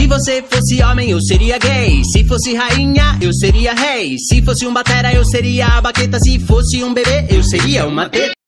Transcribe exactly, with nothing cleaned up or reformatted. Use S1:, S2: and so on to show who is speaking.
S1: você fosse homem, eu seria gay. Se fosse rainha, eu seria rei. Se fosse um batera, eu seria a baqueta. Se fosse um bebê, eu seria uma teta.